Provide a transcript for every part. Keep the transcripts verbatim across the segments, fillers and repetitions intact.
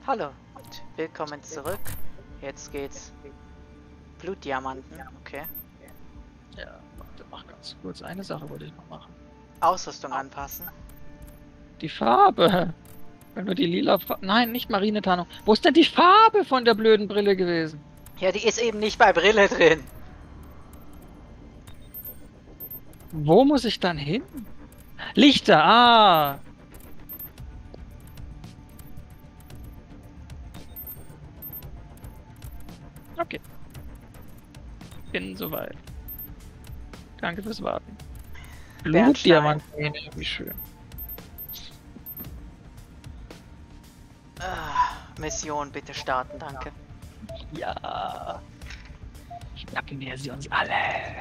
Hallo und willkommen zurück. Jetzt geht's. Blutdiamanten, okay. Ja, warte, mach ganz kurz. Eine Sache wollte ich noch machen. Ausrüstung anpassen. Die Farbe. Wenn du die lila Farbe... Nein, nicht Marinetarnung. Wo ist denn die Farbe von der blöden Brille gewesen? Ja, die ist eben nicht bei Brille drin. Wo muss ich dann hin? Lichter, ah! Okay. Bin soweit. Danke fürs Warten. Blutdiamant, wie schön. Ah, Mission bitte starten, danke. Ja. Schnappen wir sie uns alle.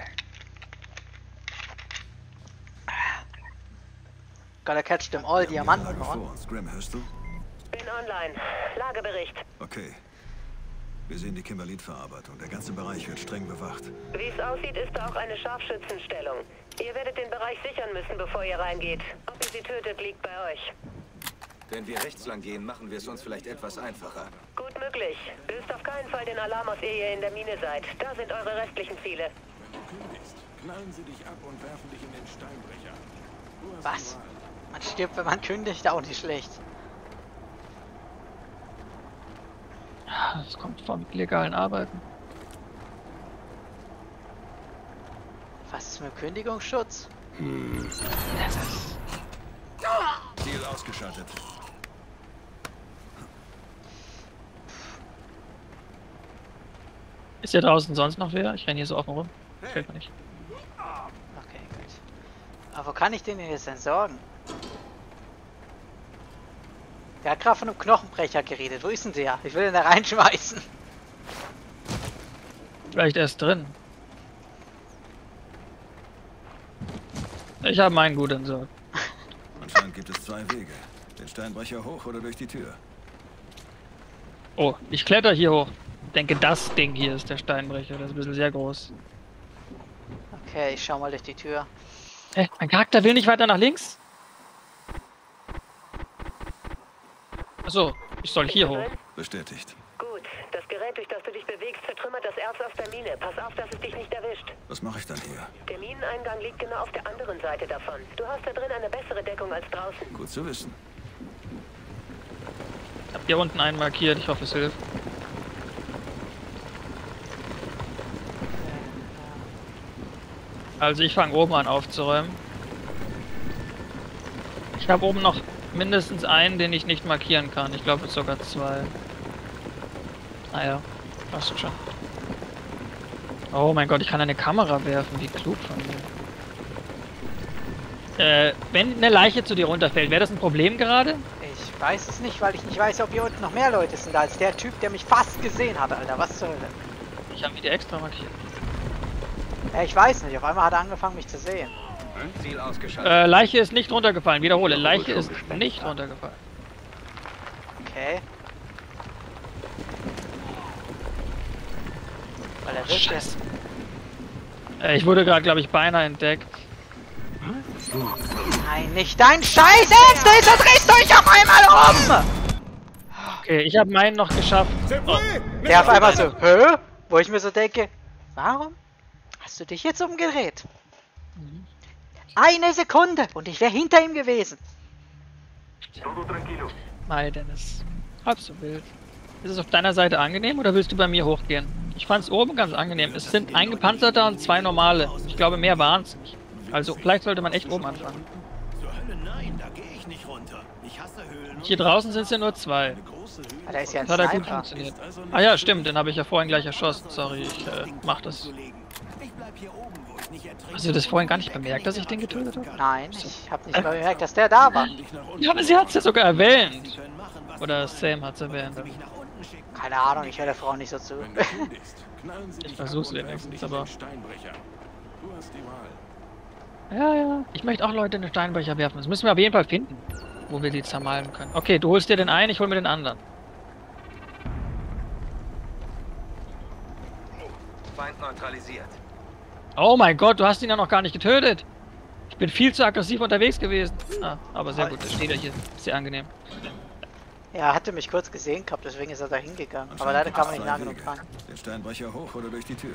Gotta catch them all, Diamanten. Lage vor uns. Graham, hörst du? Bin online. Lagebericht. Okay. Wir sehen die Kimberlit-Verarbeitung. Der ganze Bereich wird streng bewacht. Wie es aussieht, ist da auch eine Scharfschützenstellung. Ihr werdet den Bereich sichern müssen, bevor ihr reingeht. Ob ihr sie tötet, liegt bei euch. Wenn wir rechts lang gehen, machen wir es uns vielleicht etwas einfacher. Gut möglich. Löst auf keinen Fall den Alarm aus, ehe ihr in der Mine seid. Da sind eure restlichen Ziele. Wenn du kündigst, knallen sie dich ab und werfen dich in den Steinbrecher. Du hast Was? die Wahl. Man stirbt, wenn man kündigt, auch nicht schlecht. Das kommt vom illegalen Arbeiten. Was ist mit Kündigungsschutz? Ziel ausgeschaltet. Ist hier draußen sonst noch wer? Ich renne hier so offen rum. Fällt mir nicht. Okay, gut. Aber wo kann ich den denn jetzt entsorgen? Der hat gerade von einem Knochenbrecher geredet. Wo ist denn der? Ich will den da reinschmeißen. Vielleicht erst drin. Ich habe meinen gut entsorgt. Anscheinend gibt es zwei Wege. Den Steinbrecher hoch oder durch die Tür. Oh, ich kletter hier hoch. Ich denke, das Ding hier ist der Steinbrecher. Das ist ein bisschen sehr groß. Okay, ich schau mal durch die Tür. Hä? Mein Charakter will nicht weiter nach links? Achso, ich soll hier hoch. Bestätigt. Gut. Das Gerät, durch das du dich bewegst, vertrümmert das Erz aus der Mine. Pass auf, dass es dich nicht erwischt. Was mache ich dann hier? Der Mineneingang liegt genau auf der anderen Seite davon. Du hast da drin eine bessere Deckung als draußen. Gut zu wissen. Ich hab hier unten einen markiert. Ich hoffe, es hilft. Also ich fange oben an aufzuräumen. Ich habe oben noch mindestens einen, den ich nicht markieren kann. Ich glaube sogar zwei. Naja, passt schon. Oh mein Gott, ich kann eine Kamera werfen. Wie klug von mir. Äh, wenn eine Leiche zu dir runterfällt, wäre das ein Problem gerade? Ich weiß es nicht, weil ich nicht weiß, ob hier unten noch mehr Leute sind als der Typ, der mich fast gesehen hat, Alter. Was zur Hölle? Ich habe die extra markiert. Ja, ich weiß nicht. Auf einmal hat er angefangen, mich zu sehen. Ziel ausgeschaltet. Äh, Leiche ist nicht runtergefallen. Wiederhole, Leiche ist nicht runtergefallen. Okay. Weil er will Scheiße. Äh, ich wurde gerade, glaube ich, beinahe entdeckt. Nein, nicht dein Scheiß Ernst! Da drehst du dich auf einmal um! Okay, ich habe meinen noch geschafft. Oh. Der auf einmal so, hä? Wo ich mir so denke, warum hast du dich jetzt umgedreht? Eine Sekunde und ich wäre hinter ihm gewesen. Mai, Dennis. Halb so wild. Ist es auf deiner Seite angenehm oder willst du bei mir hochgehen? Ich fand es oben ganz angenehm. Es sind ein gepanzerter und zwei normale. Ich glaube, mehr waren es nicht. Also, vielleicht sollte man echt oben anfangen. Zur Hölle, nein, da gehe ich nicht runter. Ich hasse Höhlen. Hier draußen sind es ja nur zwei. Große Höhle. Ah, da ist ja ein Das hat ja gut Sniper. funktioniert. Ah ja, stimmt, den habe ich ja vorhin gleich erschossen. Sorry, ich äh, mach das. Ich bleib hier oben, wo ich nicht ertrinke. Hast du das vorhin gar nicht bemerkt, dass ich den getötet habe? Nein, ich habe nicht mal bemerkt, dass der da war. Ja, aber sie hat es ja sogar erwähnt. Oder Sam hat es erwähnt. Keine Ahnung, ich höre der Frau nicht so zu. Wenn du kündigst, knallen sie Ich dich versuch's ab und werfen wenigstens, dich in aber- den Steinbrecher. Du hast die Wahl. Ja, ja. Ich möchte auch Leute in den Steinbrecher werfen. Das müssen wir auf jeden Fall finden, wo wir die zermalen können. Okay, du holst dir den einen, ich hol mir den anderen. Feind neutralisiert. Oh mein Gott, du hast ihn ja noch gar nicht getötet. Ich bin viel zu aggressiv unterwegs gewesen. Ah, aber sehr gut, das steht ja hier. Sehr angenehm. Ja, er hatte mich kurz gesehen gehabt, deswegen ist er da hingegangen. Aber Anscheinend leider gibt kam es er nicht zwei nah genug Wege. ran. Den Steinbrecher hoch oder durch die Tür.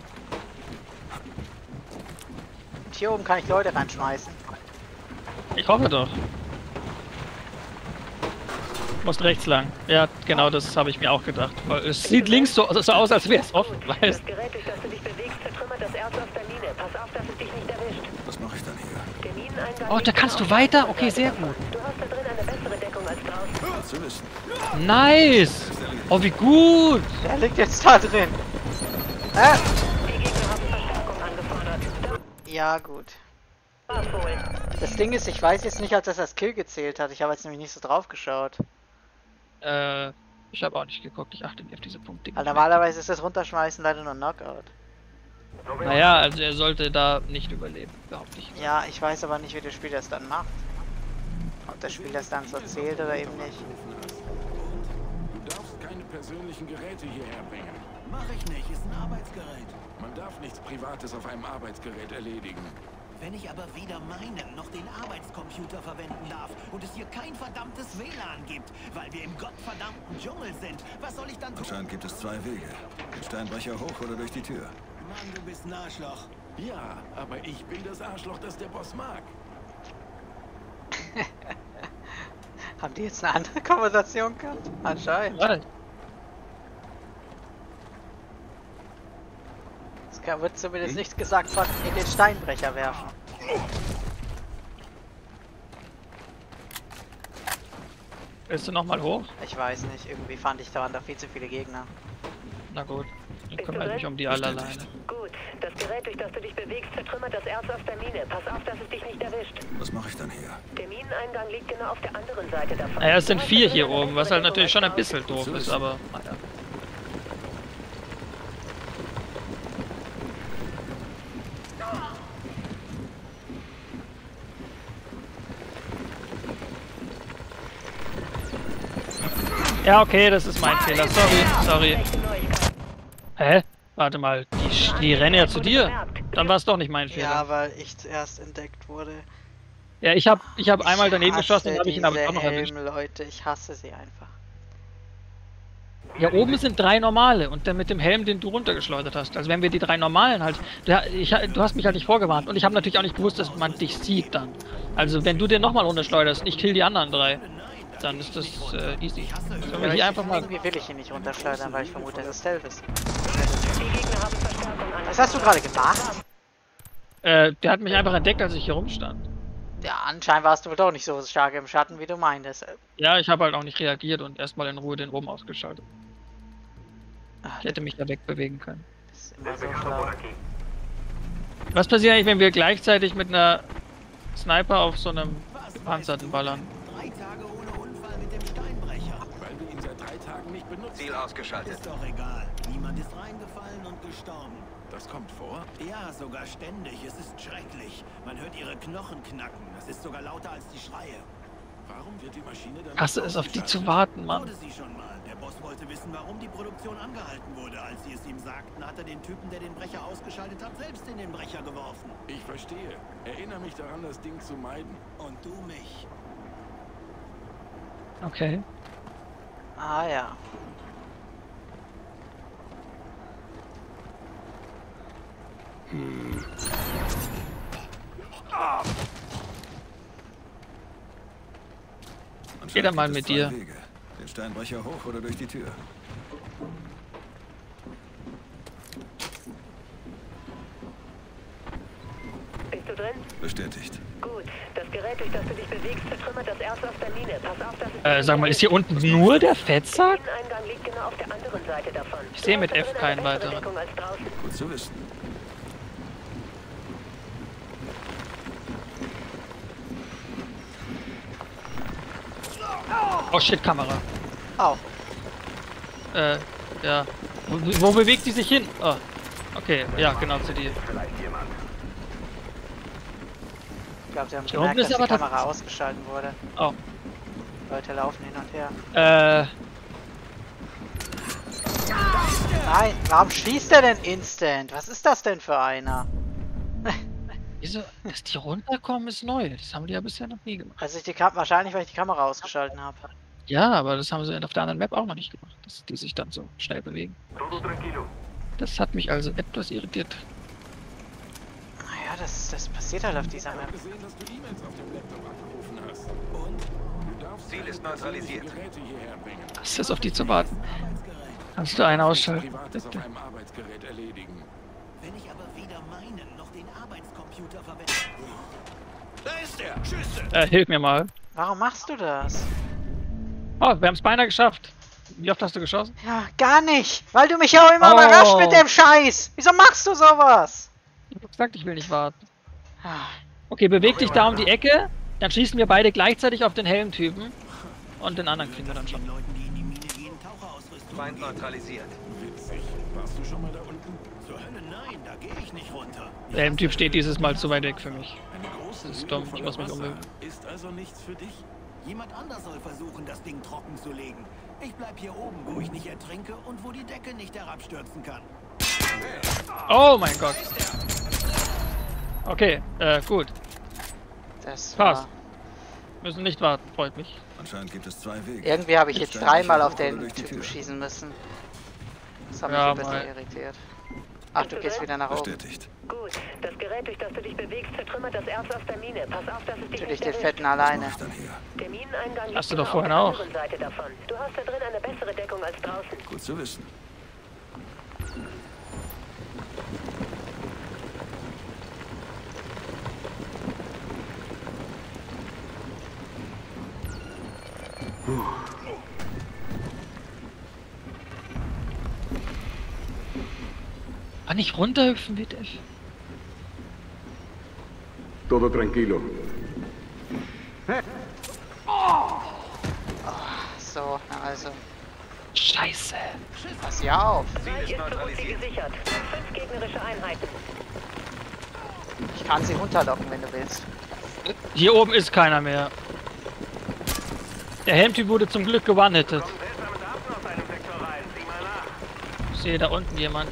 Und hier oben kann ich Leute reinschmeißen. Ich hoffe doch. Du musst rechts lang. Ja, genau das habe ich mir auch gedacht. Weil es sieht links so, so aus, als wäre es offen, weißt Das Gerät, durch das du dich bewegst, zertrümmert das Erz auf der Mine. Pass auf, dass es dich nicht erwischt. Was mache ich dann hier? Der Mineneingang Oh, da liegt kannst genau du auf der weiter? anderen Okay, Seite sehr davon. gut. Du hast da drin eine bessere Deckung als draußen. Gut zu wissen. Nice! Oh, wie gut! Der liegt jetzt da drin. Äh? Die Gegner haben Verstärkung angefordert. Ja, gut. Das war's wohl. Das Ding ist, ich weiß jetzt nicht, ob das als Kill gezählt hat. Ich habe jetzt nämlich nicht so drauf geschaut. Äh, ich habe auch nicht geguckt. Ich achte nicht auf diese Punkte. Weil normalerweise ist das Runterschmeißen leider nur ein Knockout. Naja, also er sollte da nicht überleben, behaupte ich. Ja, ich weiß aber nicht, wie das Spiel das dann macht. Ob das Spiel das dann so zählt oder eben nicht. Du darfst keine persönlichen Geräte hierher bringen. Mach ich nicht, ist ein Arbeitsgerät. Man darf nichts Privates auf einem Arbeitsgerät erledigen. Wenn ich aber weder meinen noch den Arbeitscomputer verwenden darf und es hier kein verdammtes W L A N gibt, weil wir im gottverdammten Dschungel sind, was soll ich dann tun? Anscheinend gibt es zwei Wege. Den Steinbrecher hoch oder durch die Tür. Mann, du bist ein Arschloch. Ja, aber ich bin das Arschloch, das der Boss mag. Haben die jetzt eine andere Konversation gehabt? Anscheinend. Warte. Es kann- wird zumindest nichts gesagt von in den Steinbrecher werfen. Willst du nochmal hoch? Ich weiß nicht, irgendwie fand ich, da waren da viel zu viele Gegner. Na gut. Ich Bist du kümmere drin? mich um die alle Bestätigt. alleine. Gut. Das Gerät, durch das du dich bewegst, zertrümmert das Erz auf der Mine. Pass auf, dass es dich nicht erwischt. Was mache ich dann hier? Der Mineneingang liegt genau auf der anderen Seite davon. Naja, es sind Du hast vier da hier drin eine oben, was halt bessere natürlich schon ein Deckung bisschen als doof ist, aber naja. Ja, okay, das ist mein Fehler. Sorry, sorry. Schlechte Neuigkeiten. Hä? Warte mal, die, die rennen ja zu dir. Dann war es doch nicht mein Fehler. Ja, weil ich zuerst entdeckt wurde. Ja, ich habe ich hab einmal daneben hasse geschossen und habe ich ihn aber diese auch noch erwischt. Helme, Leute, ich hasse sie einfach. Ja, oben sind drei normale und dann mit dem Helm, den du runtergeschleudert hast. Also wenn wir die drei normalen halt... Du, ich, du hast mich halt nicht vorgewarnt und ich habe natürlich auch nicht gewusst, dass man dich sieht dann. Also wenn du den nochmal runterschleuderst und ich kill die anderen drei, dann ist das äh, easy. Sollen wir Aber hier ich, einfach mal... irgendwie will ich ihn nicht runterschleudern, weil ich vermute, dass es Stealth ist. Die Gegner haben Verstärkung angefordert. Was hast du gerade gemacht? Äh, der hat mich einfach entdeckt, als ich hier rumstand. Ja, anscheinend warst du wohl doch nicht so stark im Schatten, wie du meintest. Ja, ich habe halt auch nicht reagiert und erstmal in Ruhe den oben ausgeschaltet. Ach, Ich hätte mich da wegbewegen können. das ist immer so schlau. Was passiert eigentlich, wenn wir gleichzeitig mit einer Sniper auf so einem gepanzerten ballern? Drei Tage ohne Unfall mit dem Steinbrecher. Weil wir ihn seit drei Tagen nicht benutzen. Ziel ausgeschaltet. Ist doch egal. Niemand ist reingefallen und gestorben. Das kommt vor. Ja, sogar ständig. Es ist schrecklich. Man hört ihre Knochen knacken. Das ist sogar lauter als die Schreie. Warum wird die Maschine dann Hasse es, auf die zu warten, Mann. Wurde sie schon mal. Der Boss wollte wissen, warum die Produktion angehalten wurde. Als sie es ihm sagten, hat er den Typen, der den Brecher ausgeschaltet hat, selbst in den Brecher geworfen. Ich verstehe. Erinnere mich daran, das Ding zu meiden. Und du mich. Okay. Ah ja. Geh da mal Anscheinend gibt mit es zwei dir. Wege. Den Steinbrecher hoch oder durch die Tür. Bist du drin? Bestätigt. Gut. Das Gerät, durch das du dich bewegst, zertrümmert das Erz auf der Mine. Pass auf, dass es dich Äh, nicht sag mal, ist hier erwischt. unten nur der Fettsack? Der Mineneingang liegt genau auf der anderen Seite davon. Ich sehe Du mit hast da F drin keinen eine bessere weiteren. Deckung als draußen. Gut zu wissen. Oh shit, Kamera. Au. Äh, ja. Wo, wo bewegt die sich hin? Oh. Okay, ja, genau zu dir. Ich glaube, sie haben Hier unten gemerkt, ist dass die aber Kamera ausgeschaltet wurde. Oh. Leute laufen hin und her. Äh, Nein, warum schießt er denn instant? Was ist das denn für einer? wieso? Dass die runterkommen ist neu. Das haben die ja bisher noch nie gemacht. Also ich die Kam wahrscheinlich, weil ich die Kamera ausgeschalten habe. Ja, aber das haben sie auf der anderen Map auch noch nicht gemacht, dass die sich dann so schnell bewegen. Das hat mich also etwas irritiert. Naja, das, das passiert halt auf dieser Ich Map. habe gesehen, dass du E-Mails auf dem Laptop abgerufen hast. Und? Du darfst Ziel ist keine neutralisiert. persönlichen Geräte hierher bringen. Was ist auf die zu warten? Kannst du einen ausschalten? Privates auf Bitte. einem Arbeitsgerät erledigen. Wenn ich aber weder meinen noch den Arbeitscomputer verwende. Da ist er! Schüsse! Äh, hilf mir mal. Warum machst du das? Oh, wir haben es beinahe geschafft. Wie oft hast du geschossen? Ja, gar nicht. Weil du mich ja auch immer Oh. überrascht mit dem Scheiß. Wieso machst du sowas? Ich hab gesagt, ich will nicht warten. Ah, Okay, beweg dich da um die Ecke. Dann schießen wir beide gleichzeitig auf den Helmtypen. Und den anderen kriegen wir dann schon. Den Leuten, die in die Mine gehen, Taucherausrüstung. Feind neutralisiert. Witzig. Warst du schon mal da unten? Zur Hölle nein, da gehe ich nicht runter. Der Helmtyp steht dieses Mal zu weit weg für mich. Eine große Das ist Höhle dumm, ich voller muss mich Wasser. umhüllen. Ist also nichts für dich? Jemand anders soll versuchen, das Ding trocken zu legen. Ich bleib hier oben, wo ich nicht ertrinke und wo die Decke nicht herabstürzen kann. Oh mein Gott. Okay, äh, gut. das Passt. war... Müssen nicht warten, freut mich. Anscheinend gibt es zwei Wege. Irgendwie habe ich jetzt Stell dreimal dich auf hoch oder den durch die Typen Tür. schießen müssen. Das hat Ja, mich ein bisschen mal. irritiert. Ach, du gehst wieder nach oben. Bestätigt. Gut, das Gerät, durch das du dich bewegst, vertrümmert das Erz aus der Mine. Pass auf, dass es dich Natürlich nicht den erwischt. Fetten Was alleine. mache ich dann hier? Der Mineneingang Hast du liegt doch genau vorhin auf auch. der anderen Seite davon. Du hast da drin eine bessere Deckung als draußen. Gut zu wissen. Ah, nicht runterhüpfen, bitte. Todo tranquilo. So, na also. Scheiße. Pass ja auf. Ziel Seid ist ihr so gut wie neutralisiert. gesichert. Fünf gegnerische Einheiten. Ich kann sie runterlocken, wenn du willst. Hier oben ist keiner mehr. Der Helmtyp wurde zum Glück gewannettet. Seltsame Daten aus einem Sektor rein. Sieh mal nach. Ich sehe da unten jemanden.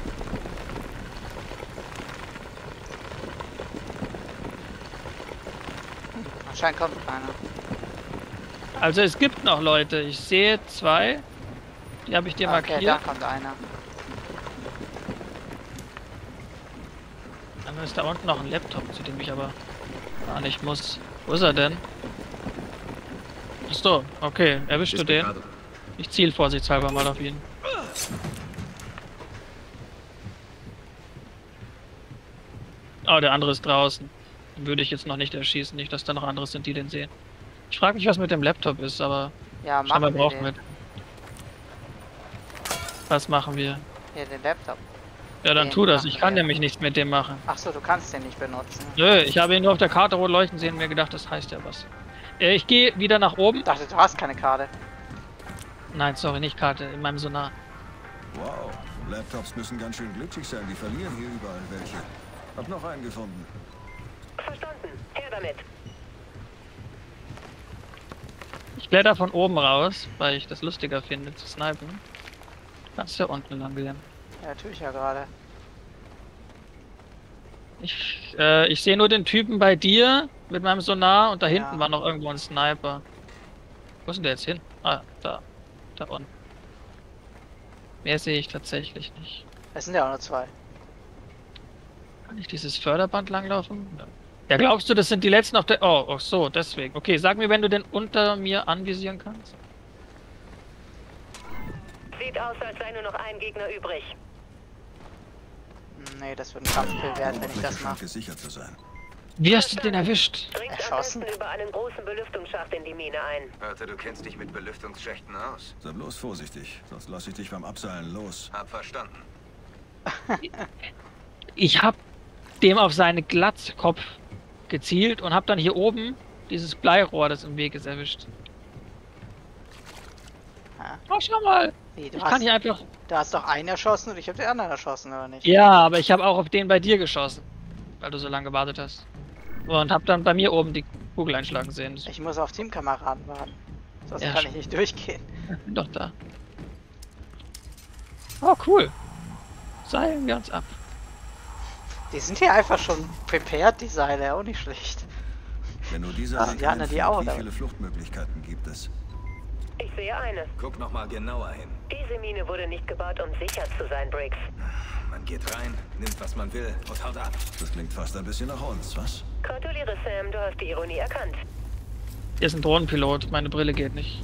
Anscheinend kommt keiner. Also es gibt noch Leute. Ich sehe zwei. Die habe ich dir Okay, da markiert. kommt einer. Dann ist da unten noch ein Laptop, zu dem ich aber gar nicht muss. Wo ist er denn? Achso, okay. Erwischst du den? Ich ziel vorsichtshalber mal auf ihn. Oh, der andere ist draußen. Den würde ich jetzt noch nicht erschießen. Nicht, dass da noch andere sind, die den sehen. Ich frage mich, was mit dem Laptop ist, aber Ja, scheinbar machen wir brauchen wir den. den. Was machen wir? Hier, den Laptop. Ja, dann Den tu das. machen Ich kann wir. nämlich nichts mit dem machen. Ach so, du kannst den nicht benutzen. Nö, ich habe ihn nur auf der Karte rot leuchten sehen und mir gedacht, das heißt ja was. Äh, Ich gehe wieder nach oben. Ich dachte, du hast keine Karte. Nein, sorry, nicht Karte, in meinem Sonar. Wow. Laptops müssen ganz schön glücklich sein. Die verlieren hier überall welche. Hab noch einen gefunden. Verstanden. Her damit. Ich kletter von oben raus, weil ich das lustiger finde zu snipen. Du kannst ja unten lang gehen. Ja, tue ich ja gerade. Ich, äh, ich sehe nur den Typen bei dir mit meinem Sonar und da Ja. hinten war noch irgendwo ein Sniper. Wo ist denn der jetzt hin? Ah, da. Da unten. Mehr sehe ich tatsächlich nicht. Es sind ja auch nur zwei. Kann ich dieses Förderband langlaufen? Ja. Ja, glaubst du, das sind die letzten auf der... Oh, ach so, deswegen. Okay, sag mir, wenn du den unter mir anvisieren kannst. Sieht aus, als sei nur noch ein Gegner übrig. Hm, Nee, das wird ein Kampfkill werden, wenn ich das scheint mache. gesichert zu sein. Wie hast du den erwischt? Dringt am Erschossen? besten über einen großen Belüftungsschacht in die Mine ein. Hörte, du kennst dich mit Belüftungsschächten aus. Sei bloß vorsichtig, sonst lasse ich dich beim Abseilen los. Hab verstanden. Ich hab dem auf seinen Glattkopf gezielt und hab dann hier oben dieses Bleirohr, das im Weg ist, erwischt. Ja. Oh, schau mal! Wie, du, Ich hast, kann hier einfach... du hast doch einen erschossen und ich habe den anderen erschossen, oder nicht? Ja, aber ich habe auch auf den bei dir geschossen. Weil du so lange gewartet hast. Und hab dann bei mir oben die Kugel einschlagen sehen. Ich muss auf Teamkameraden warten. Sonst Ja, kann schon. ich nicht durchgehen. Bin doch da. Oh, cool. Seilen wir uns ab. Die sind hier einfach schon prepared, die Seile, auch nicht schlecht. Wenn nur dieser Ah, Weg die hatten die einführt, auch, wie oder? viele Fluchtmöglichkeiten gibt es? Ich sehe eine. Guck noch mal genauer hin. Diese Mine wurde nicht gebaut, um sicher zu sein, Briggs. Man geht rein, nimmt was man will und haut ab. Das klingt fast ein bisschen nach uns, was? Gratuliere, Sam, du hast die Ironie erkannt. Hier ist ein Drohnenpilot, meine Brille geht nicht.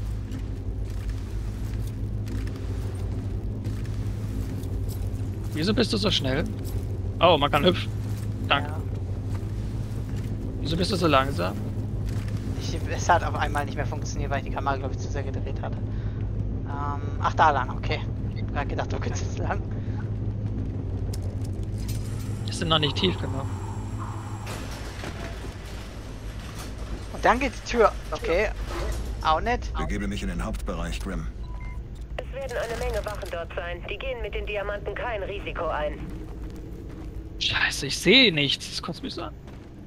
Wieso bist du so schnell? Oh, man kann hüpfen. Danke. Ja. Wieso bist du so langsam? Ich, es hat auf einmal nicht mehr funktioniert, weil ich die Kamera, glaube ich, zu sehr gedreht hatte. Ähm, ach, da lang, okay. Ich hab grad gedacht, du könntest jetzt lang. Wir sind noch nicht tief genug. Und dann geht die Tür. Okay. Auch nett. Begebe mich in den Hauptbereich, Grim. Es werden eine Menge Wachen dort sein. Die gehen mit den Diamanten kein Risiko ein. Scheiße, ich sehe nichts. Das kotzt mich so an.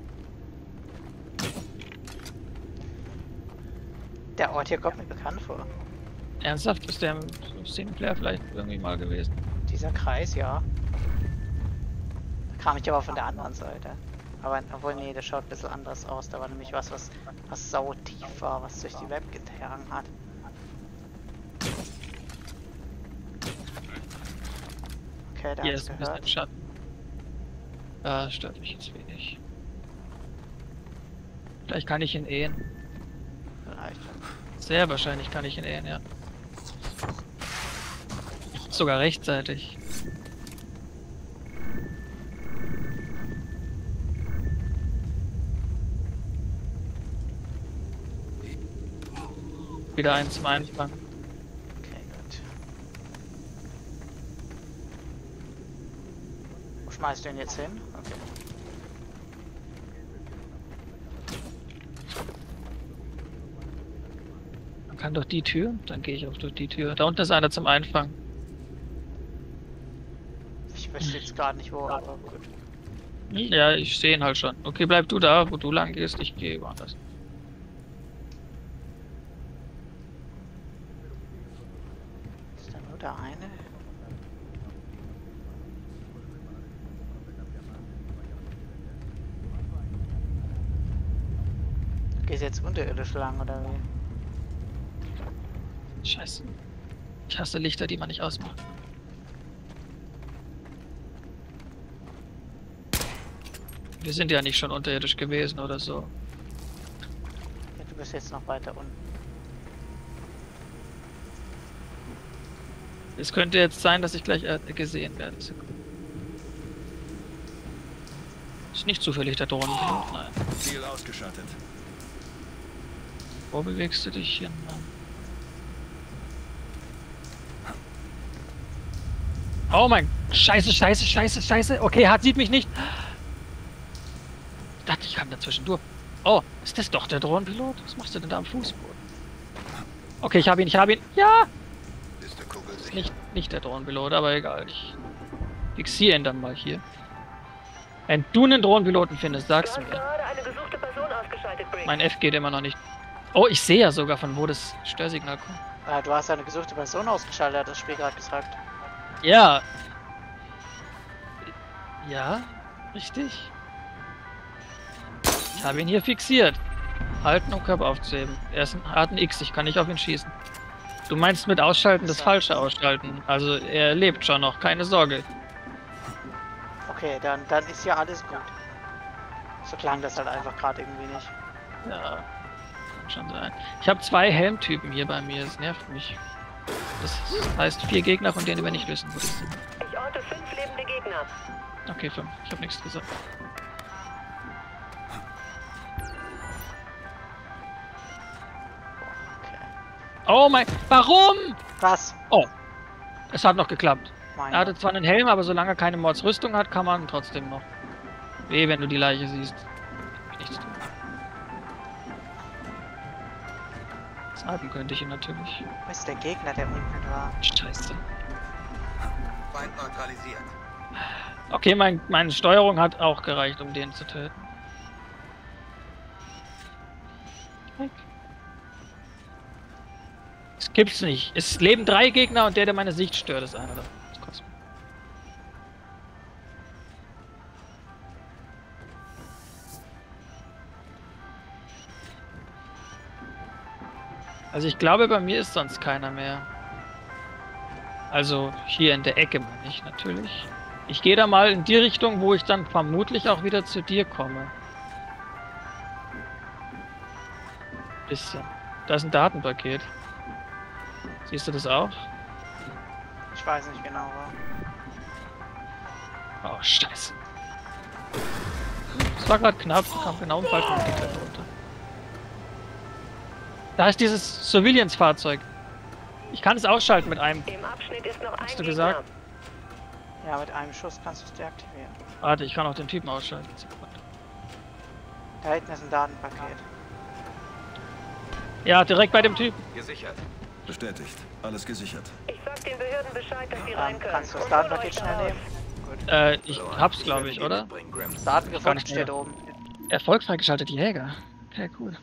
Der Ort hier kommt mir bekannt vor. Ernsthaft? Ist der im Singleplayer vielleicht irgendwie mal gewesen? Dieser Kreis, ja. Da kam ich aber von der anderen Seite. Aber obwohl, nee, das schaut ein bisschen anders aus. Da war nämlich was, was, was sautief war, was durch die Web gehangen hat. Okay, da Hier hat's ist ein bisschen gehört. Schatten. Das stört mich jetzt wenig. Vielleicht kann ich ihn ehen. Vielleicht. Sehr wahrscheinlich kann ich ihn ehen, ja. Sogar rechtzeitig. Wieder eins zum Anfang. Okay, gut. Wo schmeißt du ihn jetzt hin? Okay. Man kann durch die Tür, dann gehe ich auch durch die Tür. Da unten ist einer zum Einfangen. Ich wüsste jetzt gerade nicht wo, aber gut. Ja, ich sehe ihn halt schon. Okay, bleib du da, wo du lang gehst, ich gehe woanders. Ist da nur der eine? Du gehst jetzt unterirdisch lang, oder wie? Scheiße. Ich hasse Lichter, die man nicht ausmacht. Wir sind ja nicht schon unterirdisch gewesen oder so. Ja, du bist jetzt noch weiter unten. Es könnte jetzt sein, dass ich gleich äh, gesehen werde. Ist nicht zufällig der Drohnenpilot, nein. Ziel ausgeschaltet. Wo bewegst du dich hin, Mann? Oh mein... Scheiße, scheiße, scheiße, scheiße. Okay, hat sieht mich nicht. Ich dachte, ich kann dazwischen durch. Oh, ist das doch der Drohnenpilot? Was machst du denn da am Fußboden? Okay, ich habe ihn, ich habe ihn. Ja! Ist nicht, nicht der Drohnenpilot, aber egal. Ich fixiere ihn dann mal hier. Wenn du einen Drohnenpiloten findest, Du sag's hast mir. gerade eine gesuchte Person ausgeschaltet, Briggs. Mein F geht immer noch nicht. Oh, ich sehe ja sogar, von wo das Störsignal kommt. Ah, du hast eine gesuchte Person ausgeschaltet, hat das Spiel gerade gesagt. Ja. Ja, richtig. Ich habe ihn hier fixiert. Halten, um Körper aufzuheben. Er ist ein harten X, ich kann nicht auf ihn schießen. Du meinst mit Ausschalten das falsche Ausschalten. Also er lebt schon noch, keine Sorge. Okay, dann, dann ist ja alles gut. So klang das halt einfach gerade irgendwie nicht. Ja, kann schon sein. Ich habe zwei Helmtypen hier bei mir, das nervt mich. Das heißt vier Gegner, von denen wir nicht wissen, wo die sind. Ich orte fünf lebende Gegner. Okay, fünf. Ich habe nichts gesagt. Okay. Oh mein... Warum? Was? Oh. Es hat noch geklappt. Mein Er hatte Gott. zwar einen Helm, aber solange er keine Mordsrüstung hat, kann man trotzdem noch. Weh, wenn du die Leiche siehst. Nichts tun. Snipen könnte ich ihn natürlich. Wo ist der Gegner, der unten war? Scheiße. Feind neutralisiert. Okay, mein, meine Steuerung hat auch gereicht, um den zu töten. Weg. Es gibt's nicht. Es leben drei Gegner und der, der meine Sicht stört, ist einer davon. Das kotzt mich. Also ich glaube, bei mir ist sonst keiner mehr. Also hier in der Ecke meine ich natürlich. Ich gehe da mal in die Richtung, wo ich dann vermutlich auch wieder zu dir komme. Bisschen. Da ist ein Datenpaket. Siehst du das auch? Ich weiß nicht genau, wo. Oh, scheiße. Das war gerade knapp, kam genau im falschen Moment runter. Da ist dieses Surveillance-Fahrzeug. Ich kann es ausschalten mit einem. Im Abschnitt ist noch ein Hast du Gegner. gesagt? Ja, mit einem Schuss kannst du es deaktivieren. Warte, ich kann auch den Typen ausschalten. Sekunde. Da hinten ist ein Datenpaket. Ja, direkt bei dem Typen. Gesichert. Bestätigt. Alles gesichert. Ich sag den Behörden Bescheid, dass sie Ähm, rein können. kannst du das Und holt Datenpaket euch schnell da raus. nehmen? Äh, ich hab's, glaube ich, oder? Das Daten gefunden steht oben. Erfolg freigeschaltet, Jäger. Okay, cool.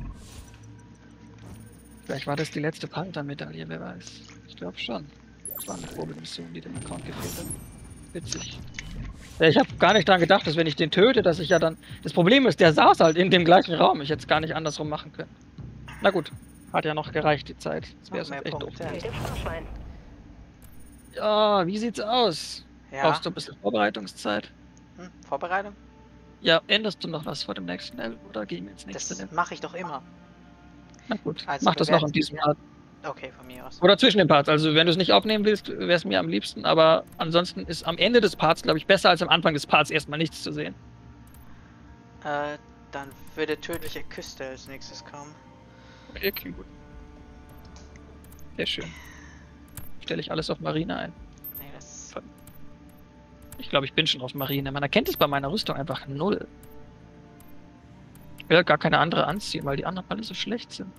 Vielleicht war das die letzte Panther-Medaille, wer weiß. Ich glaube schon. Das war eine Probemission, die dem Account gefehlt hat. Witzig. Ja, ich habe gar nicht daran gedacht, dass wenn ich den töte, dass ich ja dann... Das Problem ist, der saß halt in dem gleichen Raum. Ich hätte es gar nicht andersrum machen können. Na gut. Hat ja noch gereicht, die Zeit. Das wäre Noch mehr echt doof. Punkte. Mit dem Sparschwein. Ja, wie sieht's aus? Ja. Brauchst du ein bisschen Vorbereitungszeit? Hm, Vorbereitung? Ja, änderst du noch was vor dem nächsten Level oder gehen wir ins nächste Das Level? mache ich doch immer. Na gut, Also mach das bewerten- noch in diesem Part. Okay, von mir aus. Oder zwischen den Parts. Also wenn du es nicht aufnehmen willst, wäre es mir am liebsten. Aber ansonsten ist am Ende des Parts, glaube ich, besser als am Anfang des Parts erstmal nichts zu sehen. Äh, dann würde tödliche Küste als nächstes kommen. Okay, klingt gut. Sehr schön. Stelle ich alles auf Marine ein. Nee, das... Ich glaube, ich bin schon auf Marine. Man erkennt es bei meiner Rüstung einfach null. Ich will gar keine andere anziehen, weil die anderen alle so schlecht sind.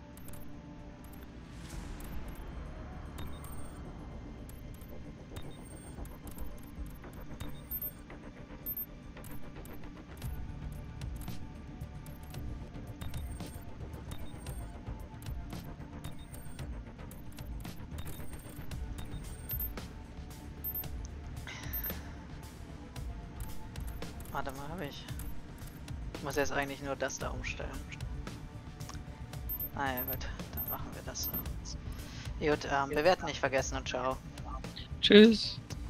Warte mal, habe ich... Ich muss jetzt eigentlich nur das da umstellen. Ah ja, gut. Dann machen wir das so. Gut, ähm, bewerten nicht vergessen und ciao. Tschüss.